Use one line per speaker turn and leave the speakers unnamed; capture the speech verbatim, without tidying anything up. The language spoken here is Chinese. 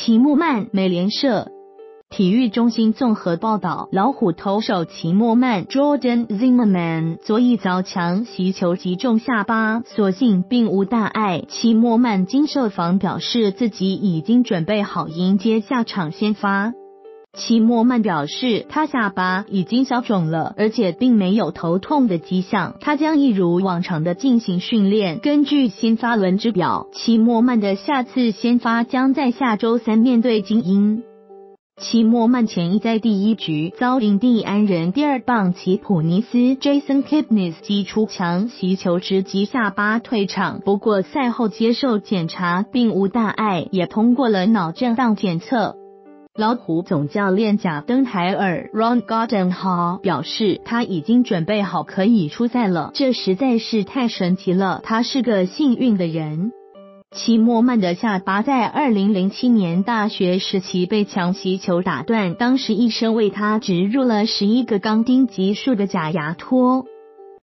齐默曼，美联社体育中心综合报道，老虎投手齐默曼 Jordan Zimmerman 左翼凿墙袭球击中下巴，所幸并无大碍。齐默曼经受访表示自己已经准备好迎接下场先发。齐默曼表示他下巴已经消肿了，而且并没有头痛的迹象，他将一如往常的进行训练。根据先发轮值表，齐默曼的下次先发将在下周三面对金鹰。齐默曼前一在第一局遭印第安人第二棒奇普尼斯 Jason Kipnis 击出强袭球直击下巴退场，不过赛后接受检查并无大碍，也通过了脑震荡检测。老虎总教练贾登海尔 Ron Gardenhall 表示他已经准备好可以出赛了，这实在是太神奇了，他是个幸运的人。齐默曼的下巴在二零零七年大学时期被强袭球打断，当时医生为他植入了十一个钢钉级数的假牙托。